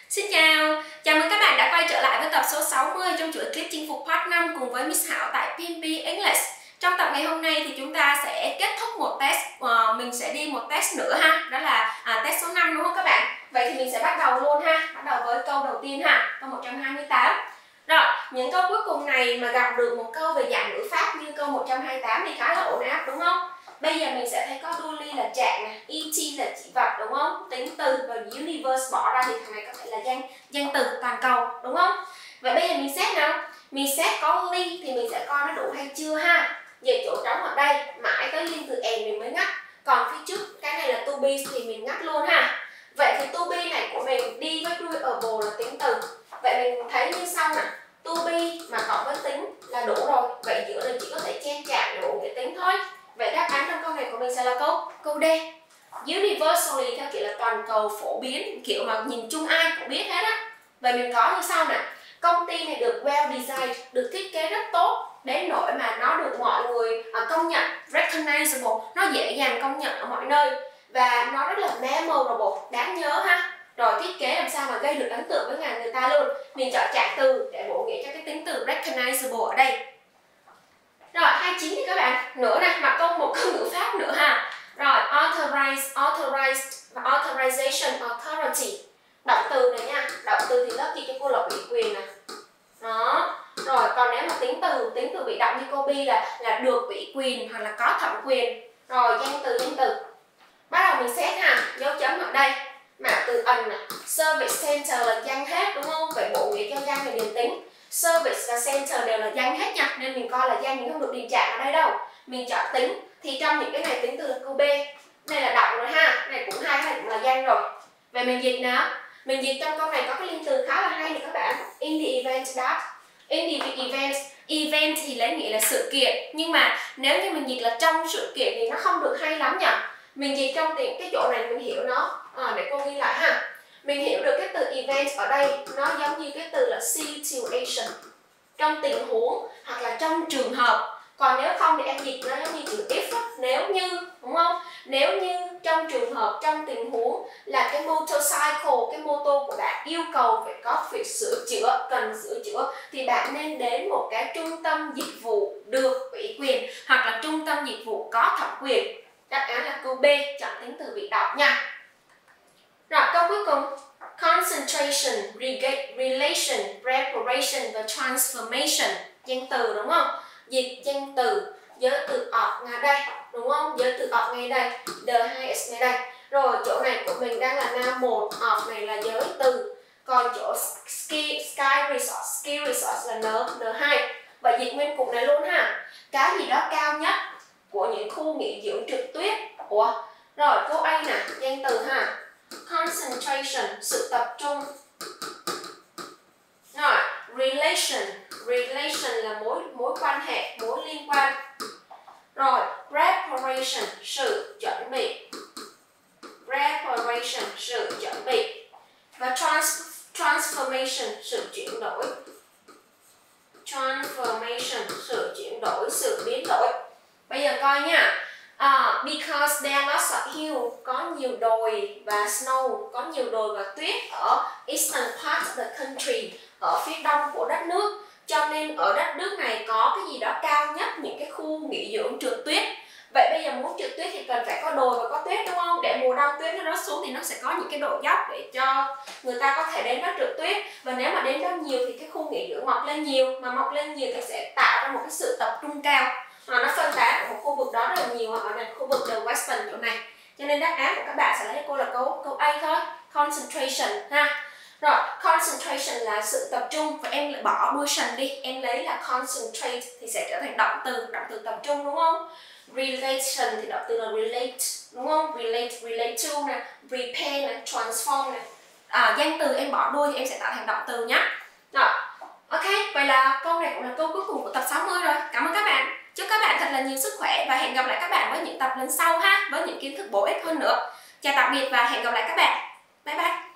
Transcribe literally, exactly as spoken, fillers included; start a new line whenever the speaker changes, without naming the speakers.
Xin chào, chào mừng các bạn đã quay trở lại với tập số sáu mươi trong chuỗi clip chinh phục part năm cùng với Miss Hảo tại pê em pê English. Trong tập ngày hôm nay thì chúng ta sẽ kết thúc một test, uh, mình sẽ đi một test nữa ha, đó là à, test số năm đúng không các bạn? Vậy thì mình sẽ bắt đầu luôn ha, bắt đầu với câu đầu tiên ha, câu một trăm hai mươi tám. Rồi, những câu cuối cùng này mà gặp được một câu về dạng ngữ pháp như câu một trăm hai mươi tám thì khá là ổn áp đúng không? Bây giờ mình sẽ thấy có duly là trạng này, et là chỉ vật đúng không? Tính từ và universe bỏ ra thì thằng này có thể là danh danh từ toàn cầu đúng không? Vậy bây giờ mình xét nào? Mình xét có ly thì mình sẽ coi nó đủ hay chưa ha. Về chỗ trống ở đây mãi tới liên từ and mình mới ngắt. Còn phía trước cái này là to be thì mình ngắt luôn ha. Vậy thì to be này của mình đi với doable là tính từ. Vậy mình thấy như sau nè. To be mà cộng với tính là đủ rồi. Vậy giữa này chỉ có thể chen chạm để bổ nghĩa tính thôi. Vậy đáp án trong câu này của mình sẽ là câu câu D. Universally theo kiểu là toàn cầu phổ biến, kiểu mà nhìn chung ai cũng biết hết á. Vậy mình có như sau nè. Công ty này được well designed, được thiết kế rất tốt đến nỗi mà nó được mọi người uh, công nhận, recognizable, nó dễ dàng công nhận ở mọi nơi và nó rất là memorable, đáng nhớ ha. Rồi thiết kế làm sao mà gây được ấn tượng với ngàn người ta luôn. Mình chọn trạng từ để bổ nghĩa cho cái tính từ recognizable ở đây. Rồi hai mươi chín thì các bạn, nữa nè, mặc câu một câu ngữ pháp nữa ha. Rồi authorize, authorized và authorization, authority. Động từ này nha, động từ thì lớp gì cho cô là ủy quyền nè. Đó. Rồi còn nếu mà tính từ, tính từ bị động như cô Bi là là được ủy quyền hoặc là có thẩm quyền. Rồi danh từ, danh từ. Bắt đầu mình xét ha, dấu chấm ở đây. Mã từ ẩn nè, service center là danh hết đúng không? Vậy bộ nghĩa cho danh là điền tính. Service và center đều là danh hết nha, nên mình coi là danh mình không được điền trạng ở đây đâu. Mình chọn tính thì trong những cái này tính từ là câu B. Này là động rồi ha, này cũng hai cái này cũng là danh rồi. Vậy mình dịch nào? Mình dịch trong câu này có cái liên từ khá là hay nè các bạn. In the event that. In the event, event thì lấy nghĩa là sự kiện, nhưng mà nếu như mình dịch là trong sự kiện thì nó không được hay lắm nhỉ. Mình dịch trong tiếng cái chỗ này mình hiểu nó. À, để cô ghi lại ha. Mình hiểu được cái từ event ở đây nó giống như cái từ là situation, trong tình huống hoặc là trong trường hợp. Còn nếu không thì em dịch nó giống như chữ if á, nếu như, đúng không? Nếu như trong trường hợp, trong tình huống là cái motorcycle, cái mô tô của bạn yêu cầu phải có việc sửa chữa, cần sửa chữa thì bạn nên đến một cái trung tâm dịch vụ được ủy quyền hoặc là trung tâm dịch vụ có thẩm quyền. Đáp án là câu B, chọn tính từ bị động nha. Rồi câu cuối cùng, concentration, relation, preparation và transformation, danh từ đúng không? Dịch danh từ, giới từ of ngay đây, đúng không? Giới từ of ngay đây, the hai s ngay đây. Rồi chỗ này của mình đang là noun một, of này là giới từ. Còn chỗ ski, sky resort, ski resort là n, n hai. Và dịch nguyên cục này luôn ha. Cái gì đó cao nhất của những khu nghỉ dưỡng trượt tuyết. Ủa? Rồi câu A nè, danh từ ha. Concentration, sự tập trung. Rồi, relation, relation là mối mối quan hệ, mối liên quan. Rồi, preparation, sự chuẩn bị. Preparation, sự chuẩn bị. Và trans, transformation, sự chuyển đổi. Transformation, sự chuyển đổi, sự biến đổi. Bây giờ coi nha. Uh, because there are lots of hills, có nhiều đồi và snow, có nhiều đồi và tuyết ở eastern part of the country, ở phía đông của đất nước. Cho nên ở đất nước này có cái gì đó cao nhất những cái khu nghỉ dưỡng trượt tuyết. Vậy bây giờ muốn trượt tuyết thì cần phải có đồi và có tuyết đúng không? Để mùa đông tuyết nó rớt xuống thì nó sẽ có những cái độ dốc để cho người ta có thể đến đó trượt tuyết. Và nếu mà đến đó nhiều thì cái khu nghỉ dưỡng mọc lên nhiều, mà mọc lên nhiều thì sẽ tạo ra một cái sự tập trung cao. Mà nó phân tán ở một khu vực đó rất là nhiều, ở này khu vực the western chỗ này. Cho nên đáp án của các bạn sẽ lấy cô là câu câu A thôi, concentration ha. Rồi, concentration là sự tập trung và em lại bỏ đuôi sần đi, em lấy là concentrate thì sẽ trở thành động từ, động từ tập trung đúng không? Relation thì động từ là relate đúng không? Relate, relate to nè, repair nè, transform nè. À, danh từ em bỏ đuôi thì em sẽ tạo thành động từ nhé. Rồi, ok, vậy là câu này cũng là câu cuối cùng của tập sáu mươi rồi. Cảm ơn các bạn. Chúc các bạn thật là nhiều sức khỏe và hẹn gặp lại các bạn với những tập lần sau ha, với những kiến thức bổ ích hơn nữa. Chào tạm biệt và hẹn gặp lại các bạn. Bye bye.